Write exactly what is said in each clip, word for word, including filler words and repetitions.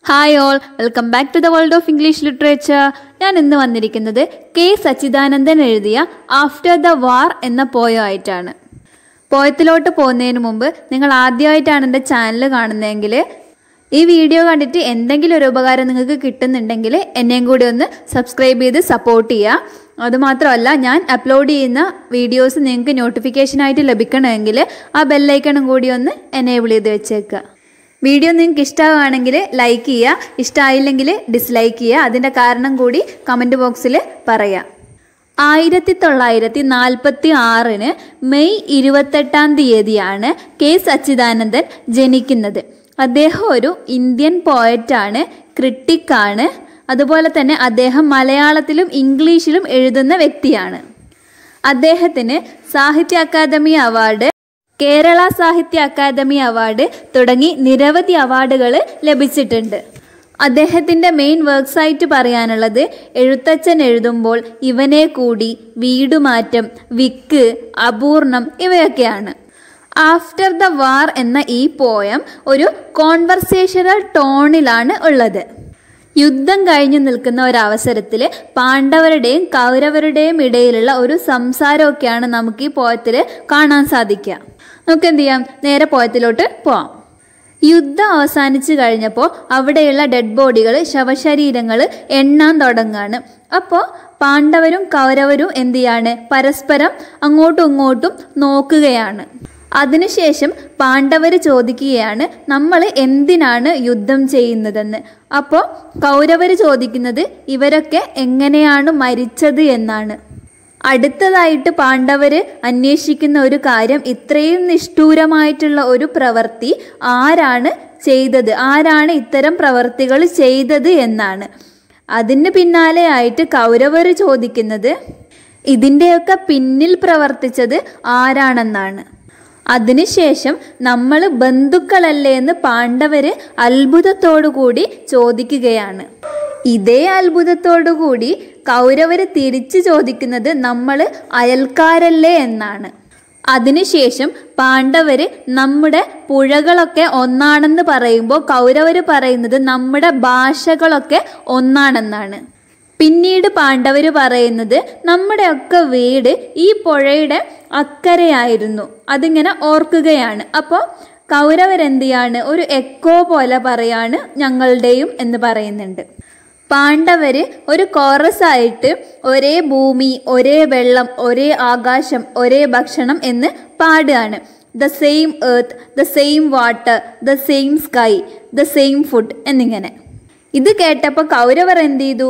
Hi all, welcome back to the world of English literature. ഞാൻ ഇന്ന് വന്നിരിക്കുന്നത് K Sachidanandan എഴുതിയ ആഫ്റ്റർ ദ വാർ എന്ന പോയം ആയിട്ടാണ്. പോയത്തിലോട്ട് പോകുന്നതിന് മുമ്പ് നിങ്ങൾ ആദ്യമായിട്ടാണ് എൻ്റെ ചാനൽ കാണുന്നതെങ്കിൽ ഈ വീഡിയോ കണ്ടിട്ട് എന്തെങ്കിലും ഒരു ഉപകാരം നിങ്ങൾക്ക് കിട്ടുന്നുണ്ടെങ്കിൽ എന്നെയും കൂടി ഒന്ന് സബ്സ്ക്രൈബ് ചെയ്ത് സപ്പോർട്ട് ചെയ്യുക. അതുമാത്രമല്ല, ഞാൻ അപ്ലോഡ് ചെയ്യുന്ന വീഡിയോസ് നിങ്ങൾക്ക് നോട്ടിഫിക്കേഷനായിട്ട് ലഭിക്കണമെങ്കിൽ ആ ബെല്ലൈക്കണും കൂടി ഒന്ന് എനേബിൾ ചെയ്ത് വെച്ചേക്കുക. വീഡിയോ നിങ്ങൾക്ക് ഇഷ്ടമാണെങ്കിൽ ലൈക്ക് ചെയ്യുക, ഇഷ്ടമായില്ലെങ്കിൽ ഡിസ്ലൈക്ക് ചെയ്യുക. അതിൻ്റെ കാരണം കൂടി കമൻറ്റ് ബോക്സിൽ പറയാം. ആയിരത്തി തൊള്ളായിരത്തി നാൽപ്പത്തി ആറിന് മെയ് ഇരുപത്തെട്ടാം തീയതിയാണ് കെ സച്ചിദാനന്ദൻ ജനിക്കുന്നത്. അദ്ദേഹം ഒരു ഇന്ത്യൻ പോയറ്റാണ്, ക്രിട്ടിക്കാണ്. അതുപോലെ തന്നെ അദ്ദേഹം മലയാളത്തിലും ഇംഗ്ലീഷിലും എഴുതുന്ന വ്യക്തിയാണ്. അദ്ദേഹത്തിന് സാഹിത്യ അക്കാദമി അവാർഡ്, കേരള സാഹിത്യ അക്കാദമി അവാർഡ് തുടങ്ങി നിരവധി അവാർഡുകൾ ലഭിച്ചിട്ടുണ്ട്. അദ്ദേഹത്തിൻ്റെ മെയിൻ വർക്ക്സ് ആയിട്ട് പറയാനുള്ളത് എഴുത്തച്ഛൻ എഴുതുമ്പോൾ, ഇവനെ കൂടി, വീടുമാറ്റം, വിക്ക്, അപൂർണം ഇവയൊക്കെയാണ്. ആഫ്റ്റർ ദ വാർ എന്ന ഈ പോയം ഒരു കോൺവെർസേഷണൽ ടോണിലാണ് ഉള്ളത്. യുദ്ധം കഴിഞ്ഞു നിൽക്കുന്ന ഒരവസരത്തിൽ പാണ്ഡവരുടെയും കൗരവരുടെയും ഇടയിലുള്ള ഒരു സംസാരമൊക്കെയാണ് നമുക്ക് ഈ പോയത്തിൽ കാണാൻ സാധിക്കുക. നമുക്ക് എന്ത് ചെയ്യാം, നേരെ പോയത്തിലോട്ട് പോവാം. യുദ്ധം അവസാനിച്ചു കഴിഞ്ഞപ്പോൾ അവിടെയുള്ള ഡെഡ് ബോഡികൾ, ശവശരീരങ്ങൾ എണ്ണാൻ തുടങ്ങുകയാണ്. അപ്പോൾ പാണ്ഡവരും കൗരവരും എന്ത് ചെയ്യാണ്, പരസ്പരം അങ്ങോട്ടും ഇങ്ങോട്ടും നോക്കുകയാണ്. അതിനുശേഷം പാണ്ഡവർ ചോദിക്കുകയാണ്, നമ്മൾ എന്തിനാണ് യുദ്ധം ചെയ്യുന്നതെന്ന്. അപ്പോൾ കൗരവർ ചോദിക്കുന്നത് ഇവരൊക്കെ എങ്ങനെയാണ് മരിച്ചത് എന്നാണ്. അടുത്തതായിട്ട് പാണ്ഡവർ അന്വേഷിക്കുന്ന ഒരു കാര്യം, ഇത്രയും നിഷ്ഠൂരമായിട്ടുള്ള ഒരു പ്രവൃത്തി ആരാണ് ചെയ്തത്, ആരാണ് ഇത്തരം പ്രവൃത്തികൾ ചെയ്തത് എന്നാണ്. അതിന് പിന്നാലെ ആയിട്ട് കൗരവർ ചോദിക്കുന്നത് ഇതിൻ്റെയൊക്കെ പിന്നിൽ പ്രവർത്തിച്ചത് ആരാണെന്നാണ്. അതിനുശേഷം നമ്മൾ ബന്ധുക്കളല്ലേ എന്ന് പാണ്ഡവർ അത്ഭുതത്തോടു കൂടി ചോദിക്കുകയാണ്. ഇതേ അത്ഭുതത്തോടു കൂടി കൗരവർ തിരിച്ചു ചോദിക്കുന്നത് നമ്മൾ അയൽക്കാരല്ലേ എന്നാണ്. അതിനുശേഷം പാണ്ഡവർ നമ്മുടെ പുഴകളൊക്കെ ഒന്നാണെന്ന് പറയുമ്പോൾ കൗരവർ പറയുന്നത് നമ്മുടെ ഭാഷകളൊക്കെ ഒന്നാണെന്നാണ്. പിന്നീട് പാണ്ഡവർ പറയുന്നത് നമ്മുടെയൊക്കെ വീട് ഈ പുഴയുടെ അക്കരയായിരുന്നു, അതിങ്ങനെ ഓർക്കുകയാണ്. അപ്പോൾ കൗരവരെന്ത് ചെയ്യാണ്, ഒരു എക്കോ പോലെ പറയാണ് ഞങ്ങളുടെയും എന്ന് പറയുന്നുണ്ട്. പാണ്ഡവർ ഒരു കോറസായിട്ട് ഒരേ ഭൂമി, ഒരേ വെള്ളം, ഒരേ ആകാശം, ഒരേ ഭക്ഷണം എന്ന് പാടുകയാണ്. The same earth, the same water, the same sky, the same food എന്നിങ്ങനെ. ഇത് കേട്ടപ്പോൾ കൗരവർ എന്ത് ചെയ്തു,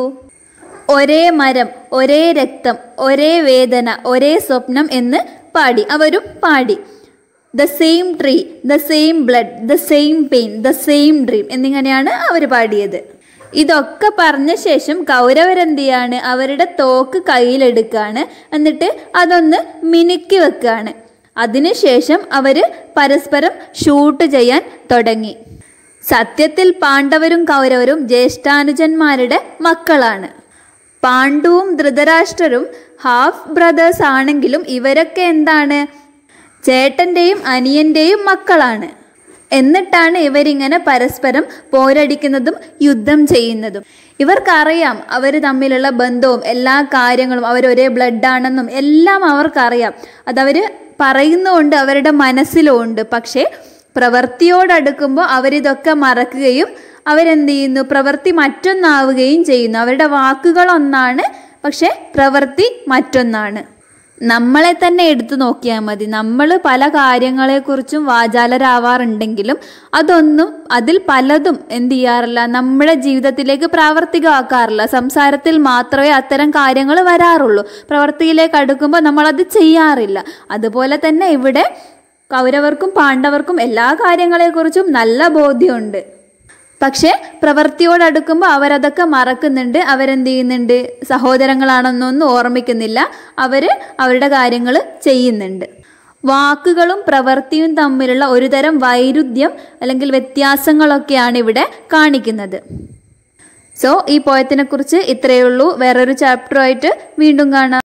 ഒരേ മരം, ഒരേ രക്തം, ഒരേ വേദന, ഒരേ സ്വപ്നം എന്ന് പാടി. അവരും പാടി. The same tree, the same blood, the same pain, the same dream എന്നിങ്ങനെയാണ് അവർ പാടിയത്. ഇതൊക്കെ പറഞ്ഞ ശേഷം കൗരവരെന്ത് ചെയ്യാണ്, അവരുടെ തോക്ക് കയ്യിലെടുക്കുകയാണ്. എന്നിട്ട് അതൊന്ന് മിനുക്കി വെക്കുകയാണ്. അതിനുശേഷം അവർ പരസ്പരം ഷൂട്ട് ചെയ്യാൻ തുടങ്ങി. സത്യത്തിൽ പാണ്ഡവരും കൗരവരും ജ്യേഷ്ഠാനുജന്മാരുടെ മക്കളാണ്. പാണ്ഡുവും ധൃതരാഷ്ട്രരും ഹാഫ് ബ്രദേഴ്സ് ആണെങ്കിലും ഇവരൊക്കെ എന്താണ്, ചേട്ടൻ്റെയും അനിയൻ്റെയും മക്കളാണ്. എന്നിട്ടാണ് ഇവരിങ്ങനെ പരസ്പരം പോരടിക്കുന്നതും യുദ്ധം ചെയ്യുന്നതും. ഇവർക്കറിയാം അവർ തമ്മിലുള്ള ബന്ധവും എല്ലാ കാര്യങ്ങളും, അവരൊരേ ബ്ലഡാണെന്നും എല്ലാം അവർക്കറിയാം. അതവർ പറയുന്നുമുണ്ട്, അവരുടെ മനസ്സിലുമുണ്ട്. പക്ഷേ പ്രവൃത്തിയോടടുക്കുമ്പോൾ അവരിതൊക്കെ മറക്കുകയും അവരെന്ത് ചെയ്യുന്നു, പ്രവൃത്തി മറ്റൊന്നാവുകയും ചെയ്യുന്നു. അവരുടെ വാക്കുകൾ ഒന്നാണ്, പക്ഷെ പ്രവൃത്തി മറ്റൊന്നാണ്. നമ്മളെ തന്നെ എടുത്തു നോക്കിയാൽ മതി. നമ്മൾ പല കാര്യങ്ങളെക്കുറിച്ചും വാചാലരാവാറുണ്ടെങ്കിലും അതൊന്നും, അതിൽ പലതും എന്ത് ചെയ്യാറില്ല, നമ്മുടെ ജീവിതത്തിലേക്ക് പ്രാവർത്തികമാക്കാറില്ല. സംസാരത്തിൽ മാത്രമേ അത്തരം കാര്യങ്ങൾ വരാറുള്ളൂ. പ്രവൃത്തിയിലേക്ക് അടുക്കുമ്പോൾ നമ്മളത് ചെയ്യാറില്ല. അതുപോലെ തന്നെ ഇവിടെ കൗരവർക്കും പാണ്ഡവർക്കും എല്ലാ കാര്യങ്ങളെക്കുറിച്ചും നല്ല ബോധ്യമുണ്ട്. പക്ഷേ പ്രവൃത്തിയോടടുക്കുമ്പോൾ അവരതൊക്കെ മറക്കുന്നുണ്ട്. അവരെന്ത് ചെയ്യുന്നുണ്ട്, സഹോദരങ്ങളാണെന്നൊന്നും ഓർമ്മിക്കുന്നില്ല. അവർ അവരുടെ കാര്യങ്ങൾ ചെയ്യുന്നുണ്ട്. വാക്കുകളും പ്രവൃത്തിയും തമ്മിലുള്ള ഒരുതരം വൈരുദ്ധ്യം അല്ലെങ്കിൽ വ്യത്യാസങ്ങളൊക്കെയാണ് ഇവിടെ കാണിക്കുന്നത്. സോ ഈ പോയത്തിനെ കുറിച്ച് ഇത്രയേ ഉള്ളൂ. വേറൊരു ചാപ്റ്ററുമായിട്ട് വീണ്ടും കാണാം.